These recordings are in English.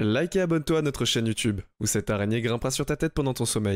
Like et abonne-toi à notre chaîne YouTube, où cette araignée grimpera sur ta tête pendant ton sommeil.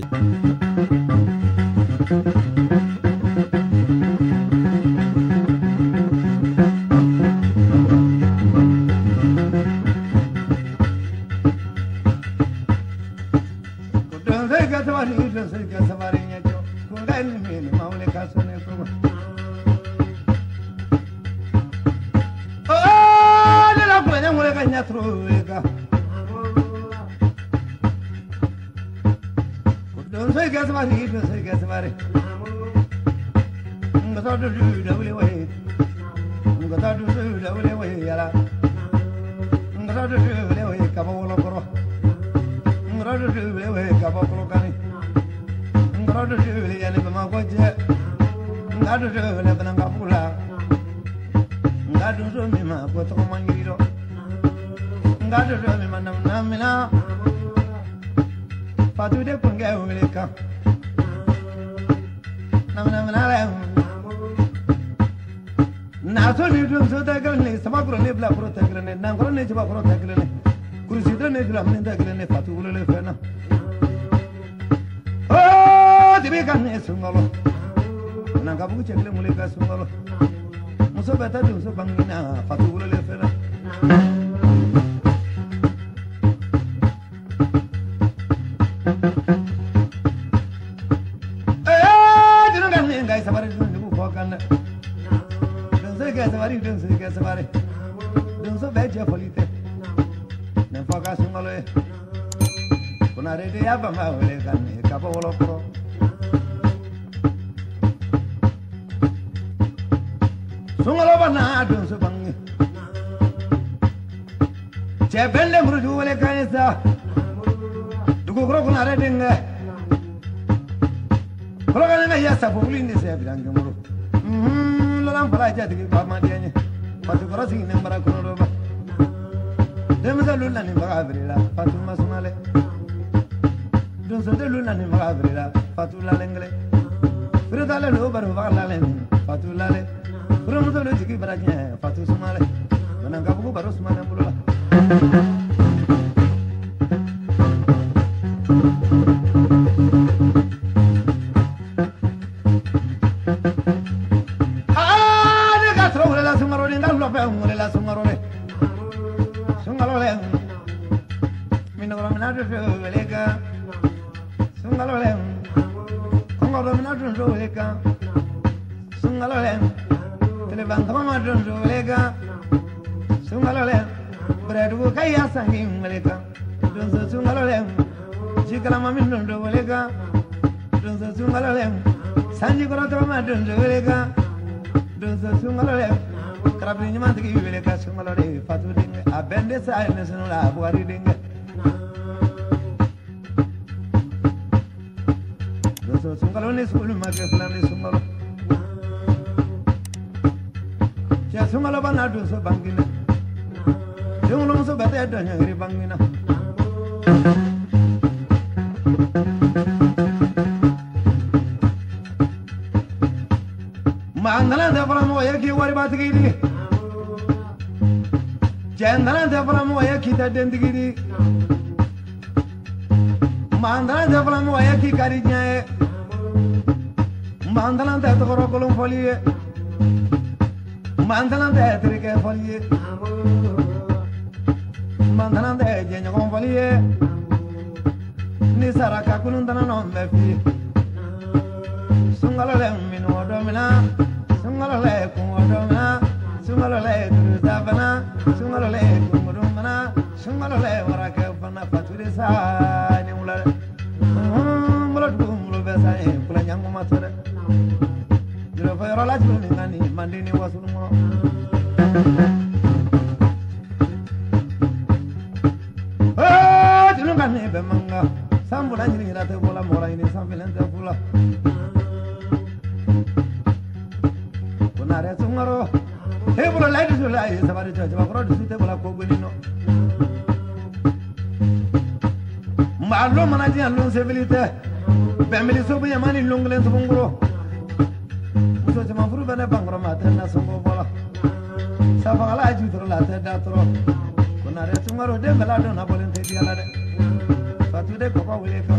Nare tomorrow de balado na bolente dialade. Fatude ko ko wele ko.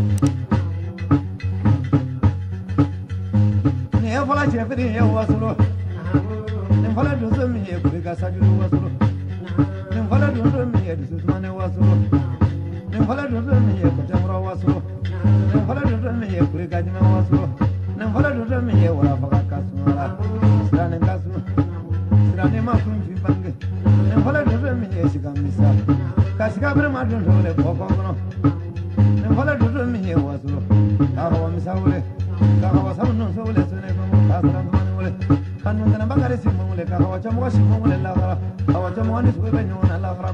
Ni e fola chefri e wasuro. Ni fola do so mi e kuri ka saju wasuro. Ni fola do so mi e disu mane wasuro. Ni fola do so mi e ko jamro wasuro. Ni fola do so mi e kuri ka jima wasuro. Ni fola do so mi e wala baka kasumala. Sirane kasu. Sirane ma kunji bange. Ni fola do so mi e sikamisa. Kasika bre ma do le boko kono. Ni fola do so mi e wasuro. Kawa misawule. Kawa saunu so le sene ko kasra mane wole. Kanu tana bagare simule kawa chamo simule la gara. Kawa chamo ni sube nyona la gara.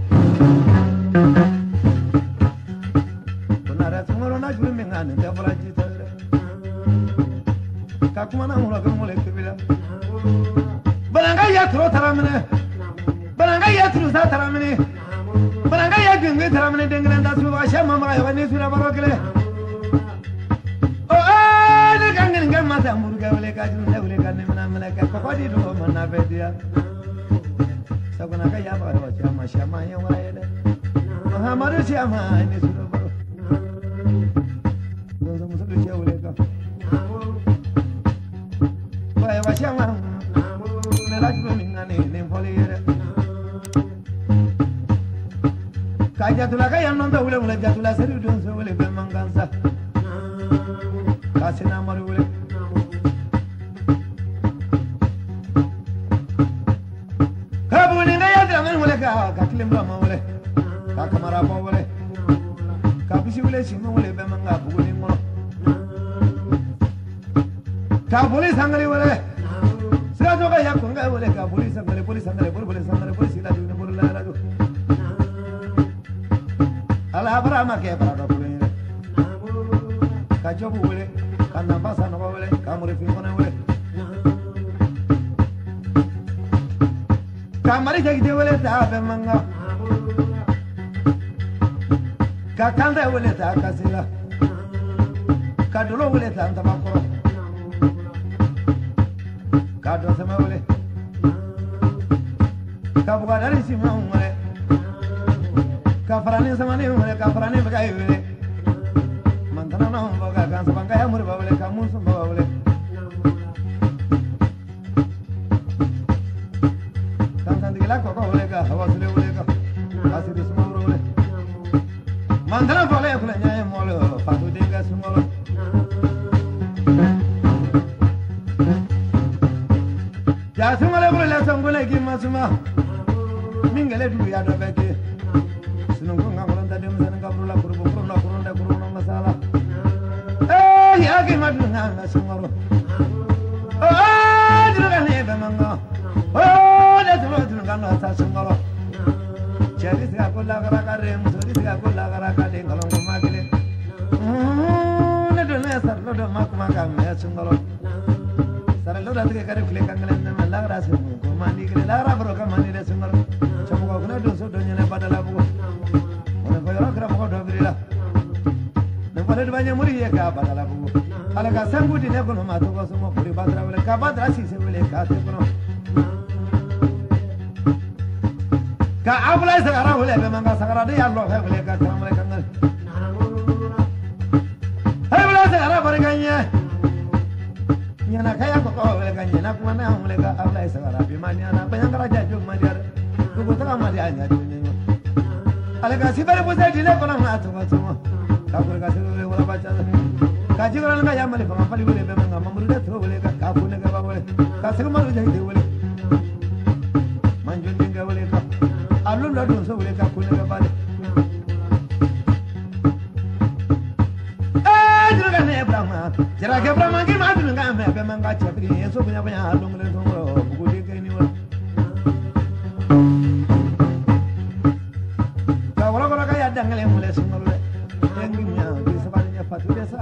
Kunara tumoro na juru mengane te bola jita. Kakumana mula kumule kibila. Balanga ya tro taramene. Balanga ya tro sa taramene. Balanga ya gengwe taramene dengranda suwa shama ma ya ni sura barokle. Masa murga boleh kaju boleh karena mana mana kau kau di rumah mana bedia. Sabana kaya baru siapa siapa yang orang ada. Mahamadu siapa ini sudah baru. Dosa musuh dia boleh kau. Baik siapa. Melaju mengani nempoli. Kaya jatulah kaya nonton boleh jatulah serius dosa boleh bermanggansa. Kasih nama boleh. Ka kilimla mawle ka kamara mawle ka bisiwle simawle be manga buguni ngono ka police hangari wale sira joga yakunga wale ka police hangari police sila dune bolla la do ala brama ke para do pulene ka jobu wale ka nambasa no wale ka muri fi ngone wale Kamari jadi wale ta be manga ka kanda wale ta kasila ka dolo wale ta anta makoro ka do sama wale ka bugadari si ma wale ka farani sama ni wale ka farani bagai wale mantana na baga kan sabanga ya muri wale ka musu wale la koko olega hawasule olega asidi sumoro ole mandala vale kula nyaye molo fatu dinga sumoro ya sumoro kula songole kimasuma mingale du ya do beke sunungu ngakolo ndade msana ngabula kurunda masala ya ke madu nganga sumoro diruga ne be manga Kano sa sungalo, jadi siapa kau lagar karem, jadi siapa kau lagar kadeng kalau kumagile. Nedo nesar, nedo mak makam ya sungalo. Sarang lo datang ke karem kile kangen nama lagar asyik kumandi kile lagar berokan mandi deh sungalo. Cuma kau kena dosa donya ne pada labu. Orang kau orang kerap kau doa berilah. Nempada banyak muri ya kau pada labu. Kalau kau sanggup di ne kau nama tu kau semua puri badra boleh kau badra sih sebelum kau tu kau. Ka abulai segara boleh memang segara dia Allah saya boleh kata mereka kan. Hei boleh segara berganya. Nyana kaya kok boleh ganya. Nak mana boleh ka abulai segara. Bimani anak banyak raja jum madiar. Kubu tengah madiarnya dunia. Alega si baru pusat di lekolah nak semua semua. Kabur kasih boleh bola baca. Kaji orang kaya boleh pengampali boleh memang mamurda tu boleh ka kabur negara boleh. Kasih rumah jadi boleh. Manjun tinggal boleh ka. Alun ladun so boleh kaku ne bale. Jura ne Brahma. Jara ke Brahma ki ma dun ga me be manga chapri so punya alun le thongro buku de ke ni wa. Ka wala wala ka ya dangle mule sungol le. Tengi nya di sabanya patu desa.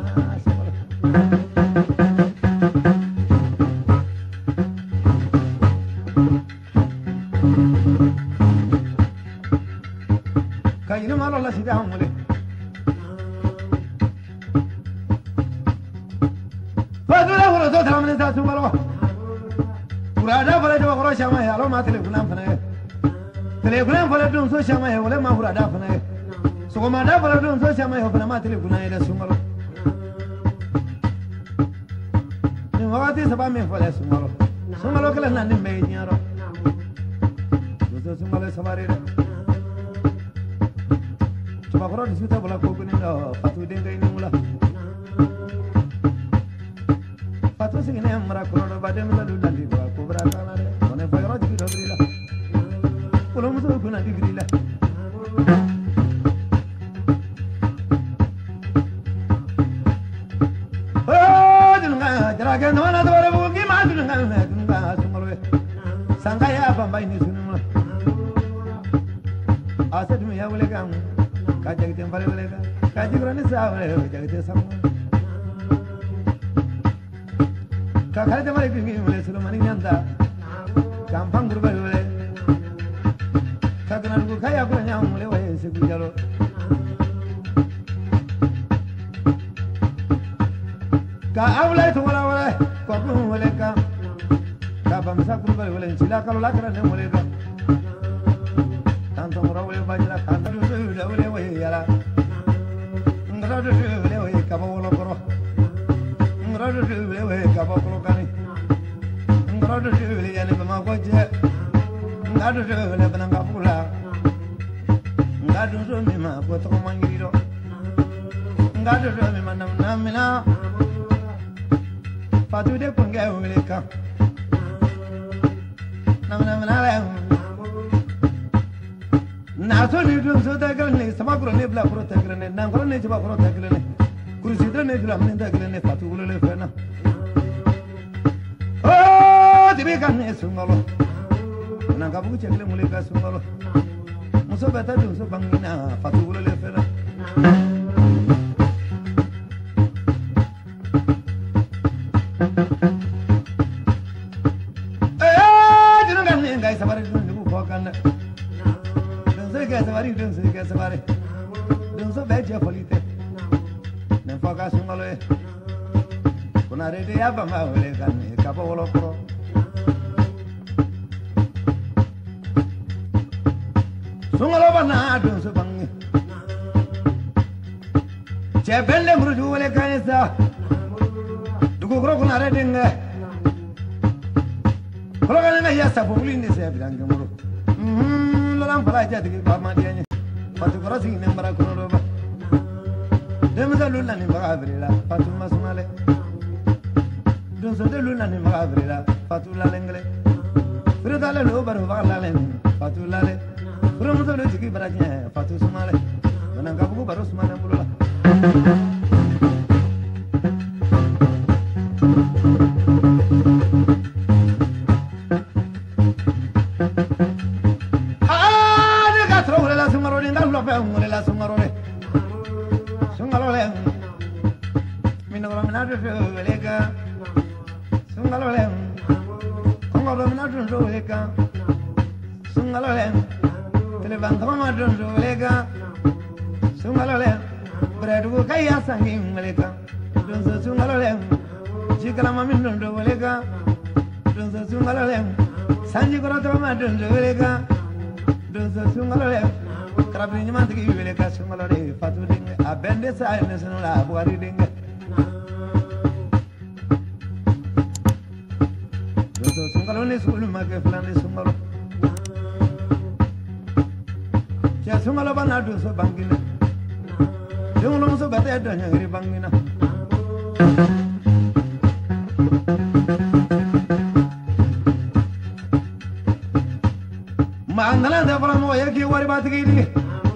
Kayu malu lah sih dah mulai. Fadula hulu tu dalam ni satu malu. Pura ada pada dua orang siapa ya? Lo mati le pulang sana. Telegram for the so shama e wala ma hura da fana so ko ma da for the so shama e fana ma telegram e da sungalo ni wati saba me for sungalo sungalo kala nan ni me nyaro so sungalo sabare da tuba ko ro disuta bala ko ni no fatu de ngai ni mula fatu singine amra ko ro ba de mala du dandi ko bra kana de one fa ro di do brila Kalau musuh guna degree lah. Oh, jangan jarakan mana tu orang buki maju jangan sungguh. Sangkai apa bayi ni sunung lah. Asal tu ya boleh kamu, kaji kita boleh boleh kan, kaji kerana sah boleh, kaji kita sama. Kakak kita boleh pergi boleh suruh mana ni anda, gampang berubah boleh. Kakak aku kaya aku nyam mulai wahai sekujalo. Kak awalnya tu awalnya, kau pun mulai kak. Kak bangsa aku mulai sila kalau lakaran yang mulai kak. Tanpa orang mulai baca kak dulu sudah mulai wahai yara. Enggak dulu mulai wahai kau bawa lokoro. Enggak dulu mulai wahai kau bawa lokani. Enggak dulu mulai yang memang kau je. Ngadu le bananga pula ngadu so mi ma ko to mangiro ngadu so mi manam namina fatu de punga wele ka namina la na so ni dum so ta grane sama grane bla pro ta grane na grane jiba pro ta grane kursi de ne bla min ta grane fatu le fena oh dibe kan ne sungalo Nangka buku cekle mulai kasih ngalo, musuh beta tu musuh bangina, fatu bulu lefera. Jangan kan ni guys sabari tu ni buku kan, jangan guys sabari, jangan guys sabari, jangan beja polite, nampak kasih ngalo eh, kunare dia apa mah boleh kan, kapal wolo pro. Sungalo bana dun su bangi Cebelle muruju wale kanisa Dugu kuro kuna re dinga Kuro kana ya sabu ulinde se bidange muru Lalam pala jati ki ba madianye Fatu kuro sing ne mara kuno roba Demza lulla ni mara abrila Fatu masumale Dun so de lulla ni mara abrila Fatu la lengle Frida le lo baru ba la len Fatu la le Kurang musuh lu ciki beratnya, fatu semale, menangkap buku baru semana puluh lah. Ada katro mulai lah sungarole, dah lupa mulai lah sungarole, sungarole, minum orang menadu lega, sungarole, kongorom menadu lega, sungarole. Levantam madun lega, sungalole, beradu kaya sanging lega, dunsa sungalole, jika lama minun lega, dunsa sungalole, sanji koroto madun lega, dunsa sungalole, kerapinya mantiki lega sungalole, fatu ding, abende saya nesenula buari ding, dunsa sungalole sulu make flane sungalole. Sungalo bana dun so bangina, sungalo so bete adanya ngiri bangina. Mandalan de fala mo ya ki wari bat gidi,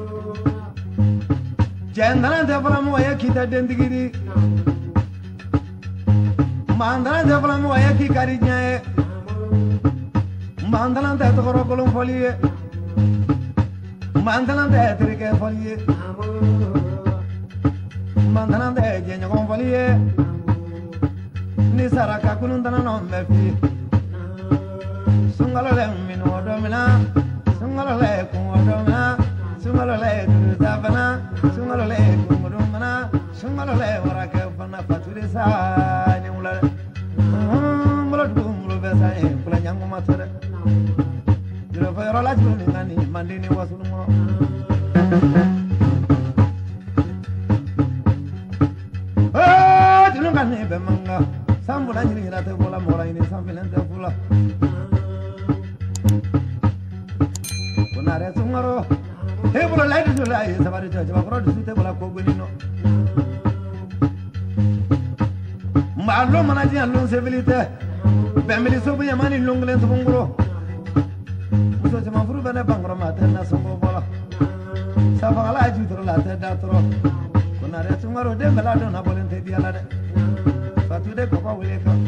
jandalan de fala mo ya ki taden gidi, mandalan de fala mo ya ki karinya, mandalan de tokoro kolom foliye. Mandalan de trike folie, mandalan de genyo kon folie, ni saraka kulundana non mefi. Sungalo le minu odomina, sungalo le kun odomina, sungalo le durutafana, sungalo le kun odumana, sungalo le warake fana faturisa ni mulale. Mulo dum mulo besa e kula nyangu matore. Jiro fayro la juni ngani mandini wasulu mo tinu ngani be manga sambula nyini rate bola mora ini sambilen te fula kunare sungaro he bola laidu jula ye sabari cha jaba koro disute bola ko gunino malo manaji allo civilité bemili sobu yamani longlen subunguro muso jama furu bene bangro materna songo bola sabala ajutro la te datro kunare sungaro de melado na bolen te diala de fatude ko ko wele ko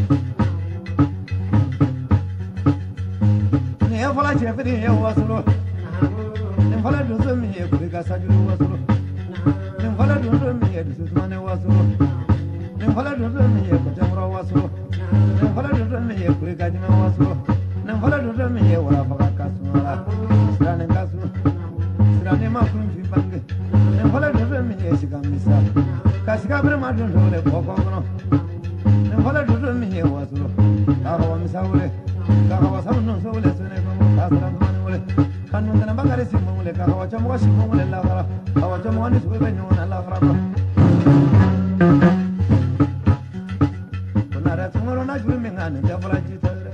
ne fola chefri ye wasulo ne fola dozo mi ye kuri ka sajulu wasulo ne fola dozo mi ye dusu mane wasulo ne fola dozo mi ye ko jamro wasulo ne fola dozo mi ye kuri ka jime wasulo ne fola dozo mi ye wala faga kasumala sirane kasu sirane ma kunji bange ne fola dozo mi ye shikamisa kasika bre ma dozo le ko ko no Hola dudu mi ye wasulo kawa misawule kawa sabun sawule sene ko kasran mane wule kanu tan bagare simmo wule kawa chamo simmo wule la gara kawa chamo ani suwe benyo na la gara ko kunara tumoro na juri mi ngane da bala ji tare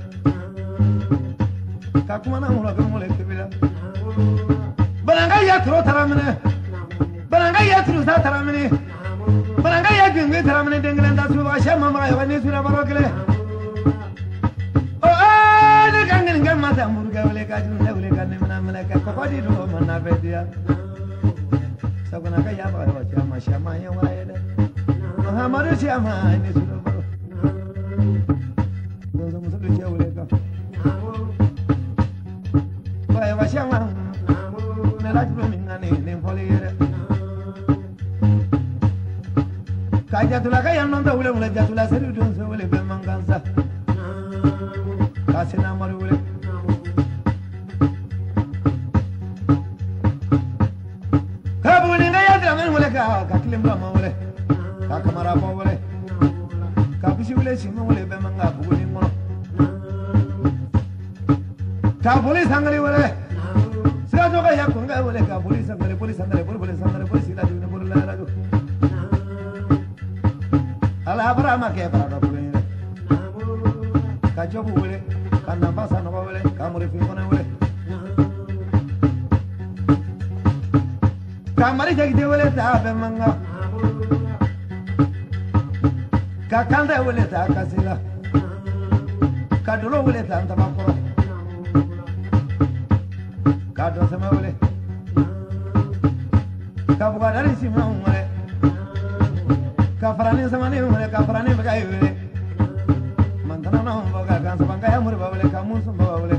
ka kuma na wula ko wule kibila balanga ya tro taramene balanga ya tro sa taramene balanga ya gwe taramene denglen da su ba shama ma ya ni sura barokle o de kangen ngam ma ta murga wale ka jun le wale kan mana mana ka ko di do mana be dia sabuna ka ya ba wa shama shama ya wa ya de muhammadu shama ni sura baro do musu do ya wale ka wa shama na la juro min ngane ne fole yere Kajatula kaya nonda ule ule jatula seri dunse ule be manganza kasina mari ule kabuni nga yadra men ule ka kilimba ma ule ka kamara pa ule ka bisi ule sima ule be manga buguni ngono ka police angari ule sira joga yakunga ule ka police angari police sila dune bolu la radio ala brama ke para do pulire ka jobu wele ka namba sa no wele ka muri fi kona wele ka mari jagi de wele ta be manga ka kanda wele ta kasila ka dolo wele ta anta bakoro ka do sama wele ka buga dari sima wele Kafarani sama ni umre kafarani bagai wele mantana na baga kan sabanga ya muri bawele kamu sum bawele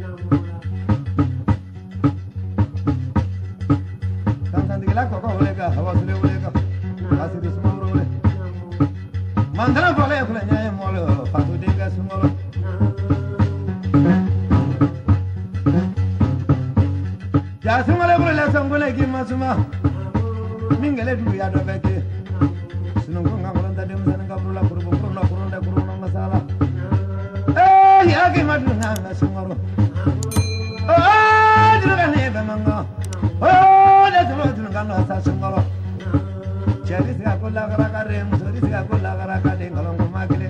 kan sandigila ko wele ka hawa sule wele ka asidu suma wele mantana bawele kula nyaye molo fatu dinga sumolo ya sumale wele sangule ki masuma mingale du ya do beke nunggu ngakulan tadi misalnya kabrula kuruna masalah ya gimana nggak sungguh juragan nih bemangga dah turun kan nasa sungguh jadi sih aku lagar karem jadi sih aku lagar kadeng kalau kumakile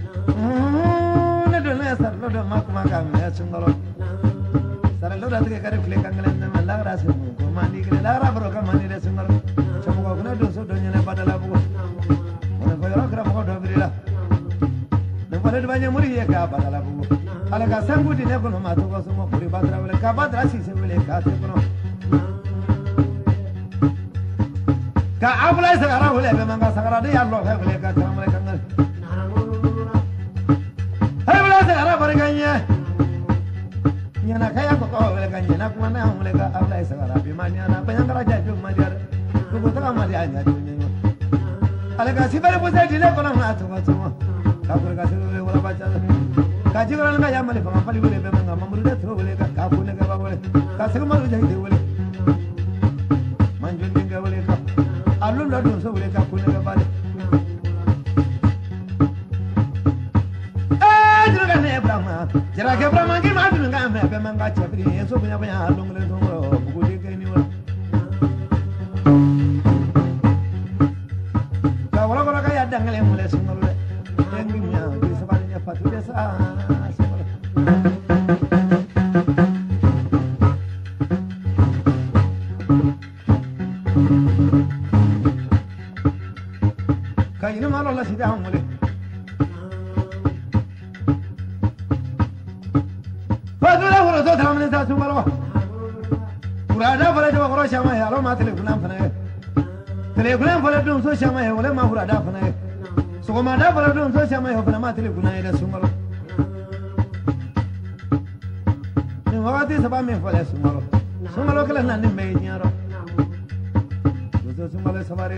nih dulu sar lo do mak makam ya sungguh sar lo dah tiga kali klik anglen nama lagar sungguh kumandi kile lagar bro kamandi deh sungguh cuma kau kena dosa donya nih pada labu banyak muri ya ka badala bu ala ka sangu di ne kono ma to ko sumo puri badra wala ka badra si se wala ka se kono ka abla sagara wala be manga sagara de ya lo ka wala ka taram wala kangal hay wala sagara bare ganye nyana kaya ko ko wala ganye na kuma na wala ka abla sagara bi manya na banyangara ja ju ma diar ko to ka ma dia nya ju nyo ala ka si bare bo se di ne kono ma to ko sumo Kapur kasih boleh wala baca, kaji orang enggak ya malih pengapali boleh memang nggak memulai terus boleh kan, kapur nggak boleh, kasih kemalu jadi boleh, manjun nggak boleh kan, alun lalu so boleh kapur nggak boleh, juragan Ibrahim jara ke bra mangi ma dun ga me be manga chapri so bunya bunya long le thongro bugu de ke ni wa ka wala ko ka ya dangale mule sungol le dengi nya bi sabani nya patu de sa sungol ka ina malo la sida mule Urada fala do goro shama ya lo ma telefona fana telefona fala do so shama ya wala ma urada fana so ma da fala do so shama ya fana ma telefona ya sungalo ni wati saba me fala sungalo kala nan me nyaro do sungalo sabare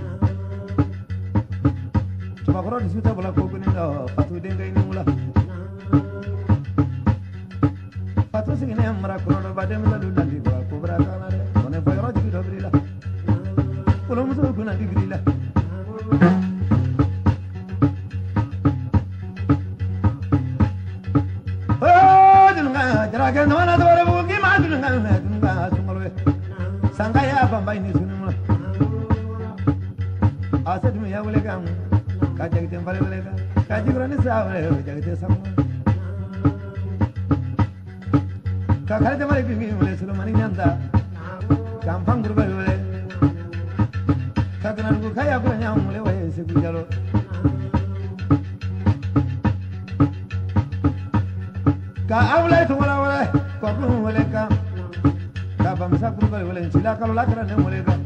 to goro di suta bala ko ni da fatu de ngai ni mula fatu singine amra ko do bade me do dandi kuna digrila oh dunga jara ke no na dore bu ki ma dunga sungalo sanga ya bamba ini sunuma asad me ya wale kam ka jagte fare wale ka jigrani sa wale jagte sam ka khale mare ki wale sulmani nyanda kampang gurba wale kadana ko kaya ko nyam mule waye se gujalo ka awla to wala ko ko wala ka bam sa ko wala sila ka la kara ne mule ka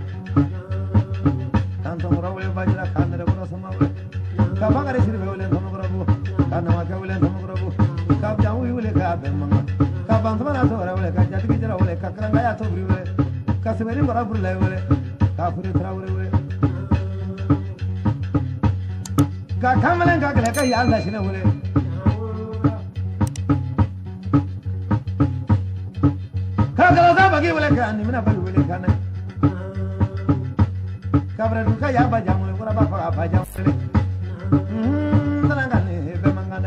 tanto mora wala bajira khamere ko sama wala ka bagare sir wala to mora bu ka na ka wala to mora bu ka jawu wala ka be manga ka bam sama na to wala ka jati jara wala ka kranga ya to wala ka seberi mora bu la wala ka fure tra wala ka kamalan ka kala ka ya Allah shine wure ka kala za bagi wule ka ni mina bagi wule ka na ka bra du ka ya ba jam wule ko ba fa ba jam wule tananga ni be mangana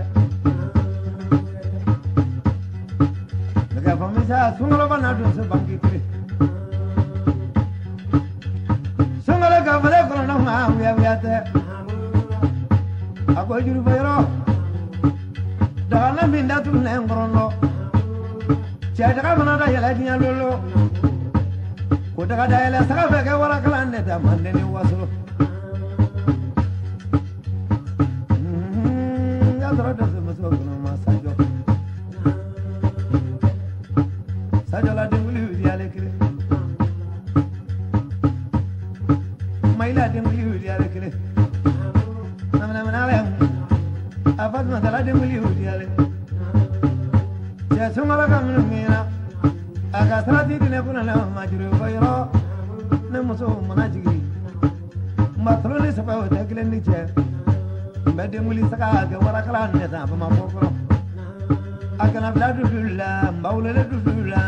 daga famisa sungalo ba na du se bangi tri sungalo ka bale ko na ma wiya te ako juru bayro daga na binda tu ne ngorono cha daga mana da yala dinya lolo ko daga da yala saka fe ke wala kala ne da mande ni waso ya dara da se maso ko ma sajo la de wuli wi yale kire maila de wuli wi yale kire afat masala de muli hudiyale ya sungala kamnu mina aga sarati dine kuna na majru bayro ne muso manajigi matro ne sapa o tagle ni che mbede muli saka ga wara kala ne ta ma bokro aga na bladu dulla mbawle dulla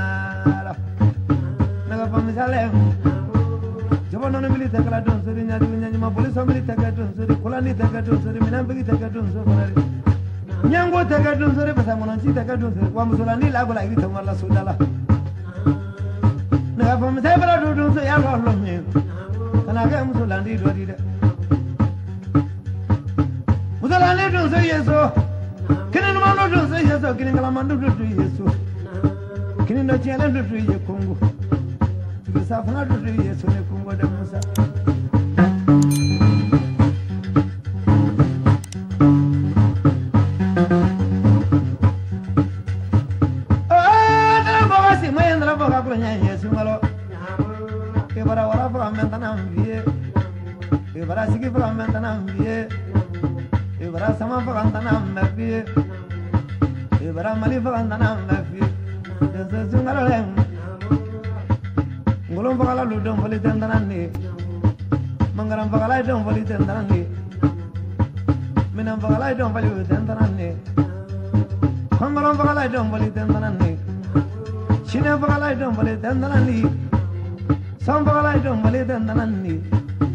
naga pamisale jabon non milite kala don sori nyaadi nyaani ma police milite kala don sori kulani taka don sori minan bigi taka don sori nyango taka don sori basa monon ci taka don sori wa musulani la gola iri tamalla sudala na fa mi sebra don sori ya lo mi kana ga musulani do di de musulani don sori yeso kinin ma no don sori yeso kinin kala mandu do yeso kinin do chele do ye kongo safna do yeso ne kongo de musa Ibara sigi fragmentana vie Ibara sama fragmentana vie Ibara mali fragmentana vie Desa sungalo lem Ngolong pakala ludong fali tendanan ni Manggaram pakala idong fali tendanan ni Minam pakala idong fali tendanan ni Kongaram pakala idong fali tendanan ni Shine pakala idong fali tendanan ni Sam pakala idong fali tendanan ni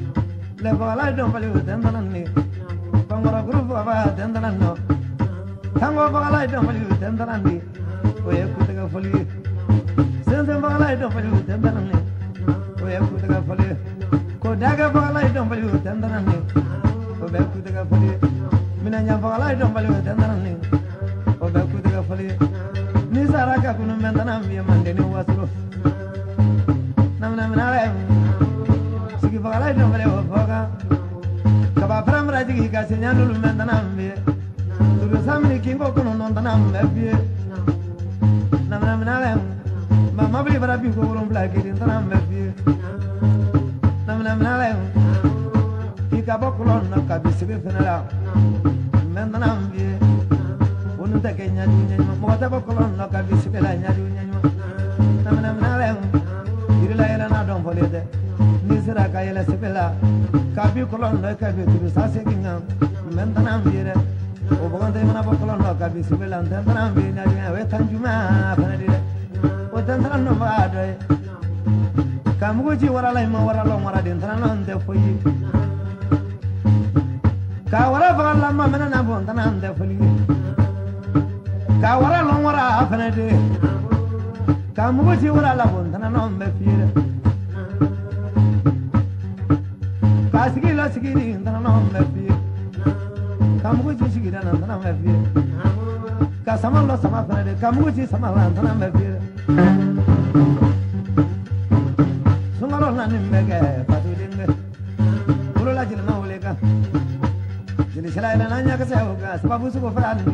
Le pakala idong fali tendanan ni Pangora group aba tendanan no tango bagala don fali tendanandi o ye kutaga fali sensen bagala don fali tendanandi o ye kutaga fali ko daga bagala don fali tendanandi o be kutaga fali minanya bagala don fali tendanandi o be kutaga fali ni saraka kunu mendanambi mandeni wasuro namna minare sigi bagala don fali o foga kaba pramra jigi ka senyandulu mendanambi turu samni kingo kono nondanambe bie namna minare mama bli bara bi ko woron blaki din tanambe bie namna minare ka bokulon na ka bisibe fenala mendanambi wonu ta kenya dunya mo ta bokulon na ka bisibe la nya dunya namna minare irila ila na don folede ni sira ka yela sibela ka bi kulon na ka bi turu sase kinga mendanambi re o bogante mana bokolon no ka bismillah tantan be na dia we tanjuma fana dire o tantan no ma do kam guji wara lay ma wara lo mara din tan non de foyi ka wara fa la ma mena na bon tan non de foyi ka wara lo wara fana de kam guji wara la bon tan non be fire ka sigi din tan non be fire kamugu ci sigira nan tan ma fi ka sama lo sama fana de kamugu ci sama lan tan ma fi sungaro nan mege patu dinge bulu la jil ma wole ka jili shala ila nanya ka sa ga sababu su ko fara ni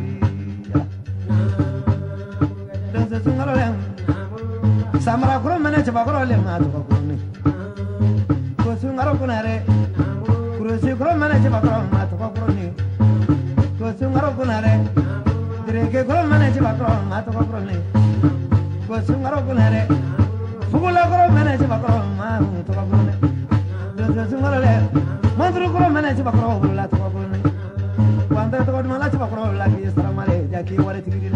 dan se sungaro len samara kuro mane ci ba kuro le ma to ko ni ko sungaro kunare kuro si kuro mane ci ba kuro ma to ko ni sungaro kunare direke kuro mane ci bakro mato ko prone ko sungaro kunare fugula kuro mane ci bakro ma to ko prone do sungaro le mandru kuro mane ci bakro la to ko prone wanda to ko mala ci bakro la ki sara male jaki wale tigiri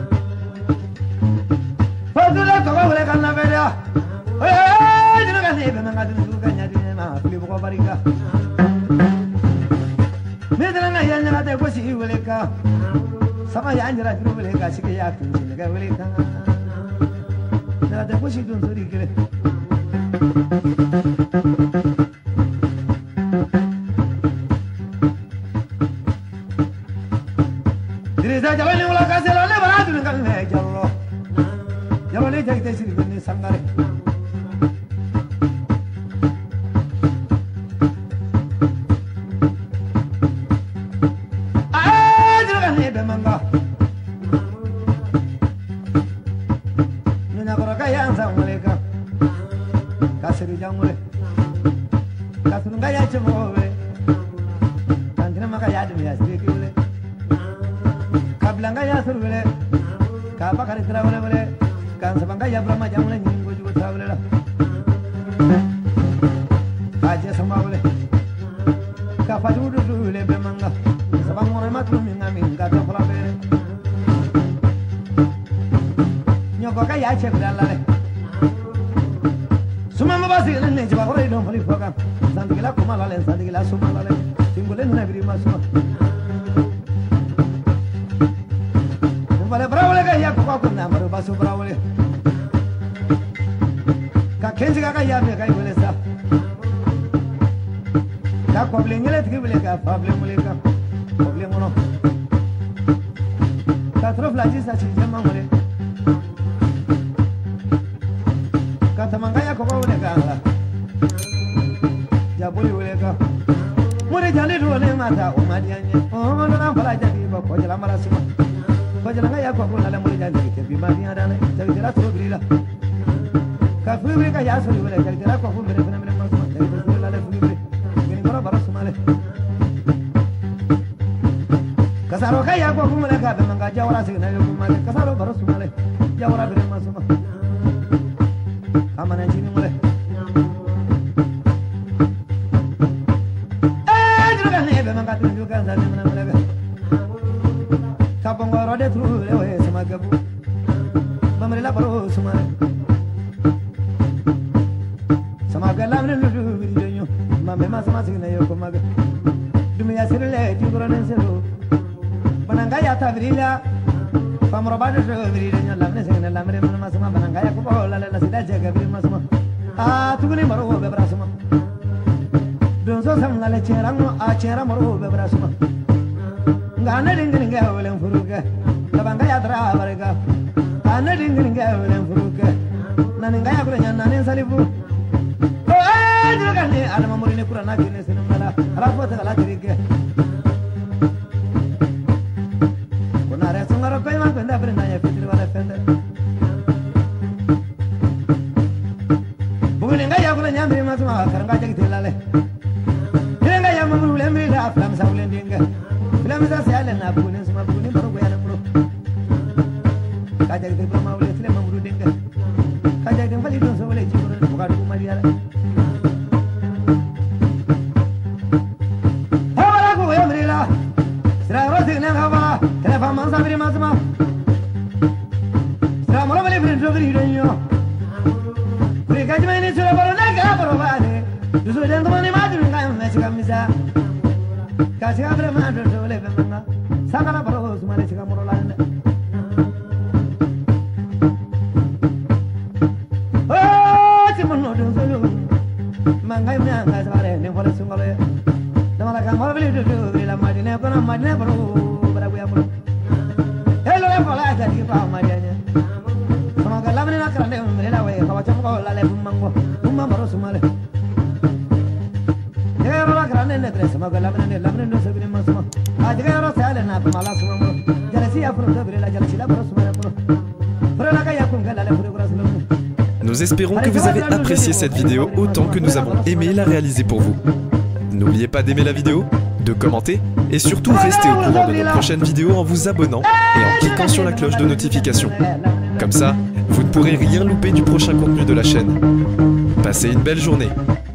fadula to ko wale kan na beda eh dinu ka ne be manga dinu ka nya dinu ma fili ko barika medana yanya ta ko si wale ka sama yanya ra dinu wale ka sike ya kin ne ga wale ka da ta ko si dun sori kire dire da jawani wala ka se le bara dun kan ne jallo jawani ta te siri ni sangare Gaya ta brilla, famro ba de brilla, la mne se la mre ma sama bananga ko la la sida jaga brilla ma sama. Ah tuguni maro be brasuma. Don so sam la chera no a chera maro be brasuma. Ngana dingin ga welen furuga. La banga ya tra barga. Ana dingin ga welen furuga. Nanin ga ya kula nanin salifu. Oh jogani ana mamuri ne kurana kine sinumala. Rafa ta la tirige. Nous espérons que vous avez apprécié cette vidéo autant que nous avons aimé la réaliser pour vous. N'oubliez pas d'aimer la vidéo, de commenter et surtout restez au courant de nos prochaines vidéos en vous abonnant et en cliquant sur la cloche de notification. Comme ça, vous ne pourrez rien louper du prochain contenu de la chaîne. Passez une belle journée.